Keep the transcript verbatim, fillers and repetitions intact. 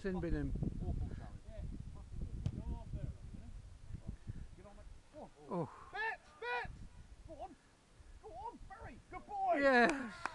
sin bin him. Awful challenge. Yeah, go off there, get on the. Oh. Bits, bits! Go on, go on, Barry, good boy! Yes.